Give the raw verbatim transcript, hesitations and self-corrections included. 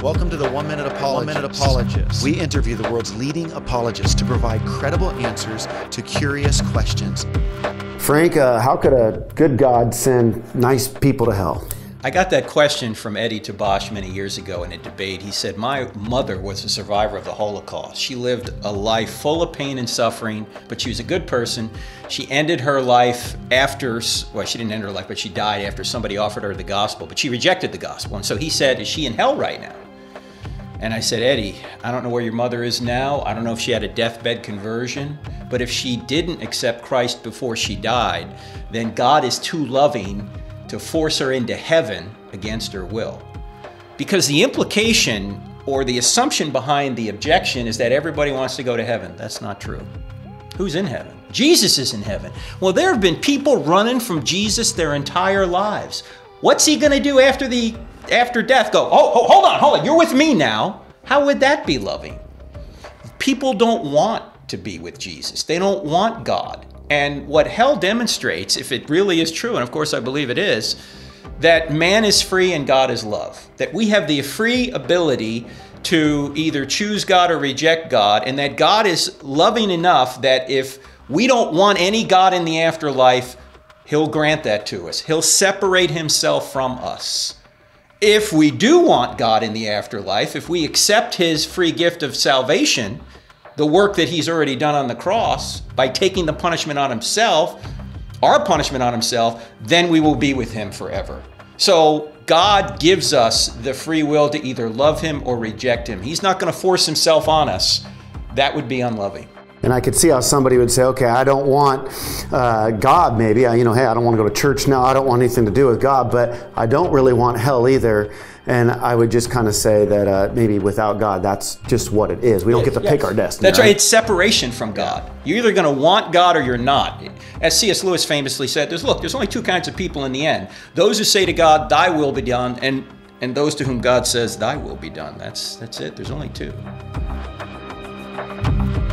Welcome to the One Minute Apologist. One Minute Apologist. We interview the world's leading apologists to provide credible answers to curious questions. Frank, uh, how could a good God send nice people to hell? I got that question from Eddie Tabash many years ago in a debate. He said, my mother was a survivor of the Holocaust. She lived a life full of pain and suffering, but she was a good person. She ended her life after, well, she didn't end her life, but she died after somebody offered her the gospel, but she rejected the gospel. And so he said, is she in hell right now? And I said, Eddie, I don't know where your mother is now. I don't know if she had a deathbed conversion, but if she didn't accept Christ before she died, then God is too loving to force her into heaven against her will. Because the implication or the assumption behind the objection is that everybody wants to go to heaven. That's not true. Who's in heaven? Jesus is in heaven. Well, there have been people running from Jesus their entire lives. What's he gonna do after the after death? Go, oh, oh, hold on, hold on, you're with me now. How would that be loving? People don't want to be with Jesus. They don't want God. And what hell demonstrates, if it really is true, and of course I believe it is, that man is free and God is love. That we have the free ability to either choose God or reject God, and that God is loving enough that if we don't want any God in the afterlife, he'll grant that to us. He'll separate himself from us. If we do want God in the afterlife, if we accept his free gift of salvation, the work that he's already done on the cross, by taking the punishment on himself, our punishment on himself, then we will be with him forever. So God gives us the free will to either love him or reject him. He's not going to force himself on us. That would be unloving. And I could see how somebody would say, okay, I don't want uh, God maybe. I, you know, hey, I don't want to go to church now. I don't want anything to do with God, but I don't really want hell either. And I would just kind of say that uh, maybe without God, that's just what it is. We don't get to yes. pick our destiny. That's right. It's separation from God. You're either going to want God or you're not. As C S Lewis famously said, there's, look, there's only two kinds of people in the end. Those who say to God, thy will be done, and, and those to whom God says, thy will be done. That's, that's it. There's only two.